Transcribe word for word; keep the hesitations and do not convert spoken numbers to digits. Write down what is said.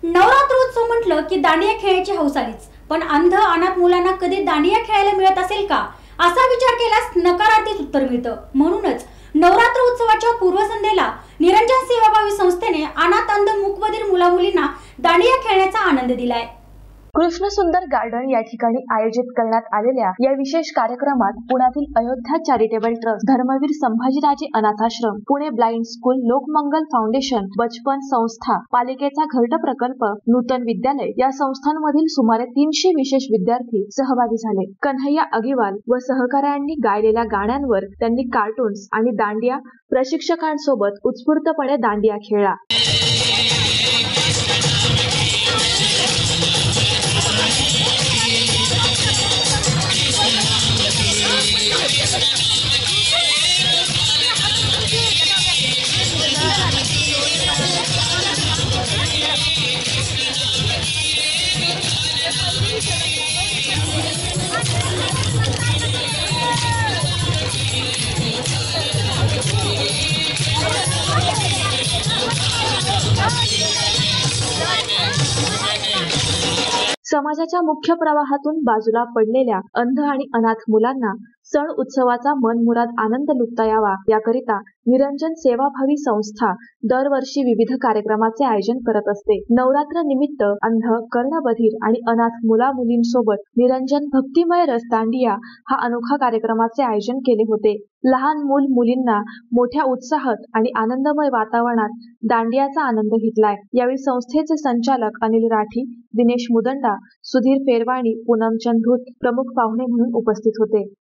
नवरात्रोत्सव म्हटलं की दांडिया खेळायची हौस आलीच, पण अंध अनाथ मुलांना कधी दांडिया खेळायला मिळत असेल का असा विचार केल्यास नकारार्थीच उत्तर मिळतं। म्हणूनच नवरात्र उत्सवाच्या पूर्वसंध्येला निरंजन सेवाभावी संस्थेने अनाथ अंध मूकबधीर मुला मुलींना दांडिया खेळण्याचा आनंद दिलाय। कृष्ण सुंदर गार्डन या ठिकाणी आयोजित करण्यात आलेल्या या विशेष कार्यक्रमात पुण्यातील अयोध्या चॅरिटेबल ट्रस्ट, धर्मवीर संभाजीराजे अनाथाश्रम, Pune blind school, Lokmangal foundation, Bachpan संस्था, पालिकेचा घरट प्रकल्प, नूतन विद्यालय या संस्थांमधील सुमारे तीनशे विशेष विद्यार्थी सहभागी झाले। कन्हैया अगिवाल व सहकाऱ्यांनी गायलेल्या गाण्यांवर त्यांनी कार्टून्स आणि दांडिया प्रशिक्षकांसोबत उत्स्फूर्तपणे दांडिया खेळला। समाजाच्या मुख्य प्रवाहातून बाजूला पडलेल्या अंध आणि अनाथ मुलांना सण उत्सवाचा मनमुराद आनंद लुटता यावा याकरिता निरंजन सेवाभावी संस्था दरवर्षी विविध कार्यक्रमाचे आयोजन करत असते। नवरात्र निमित्त अंध, कर्णबधीर आणि अनाथ मुला मुलींसोबत निरंजन भक्तिमय रस दांडिया हा अनोखा कार्यक्रमाचे आयोजन केले होते। लहान मूल मुलींना मोठ्या उत्साहात आणि आनंदमय वातावरणात दांडियाचा आनंद घेतलाय। यावेळी संस्थेचे संचालक अनिल राठी, दिनेश मुदंडा, सुधीर पेरवाणी, पूनम चंद्रुत प्रमुख पाहुणे म्हणून उपस्थित होते।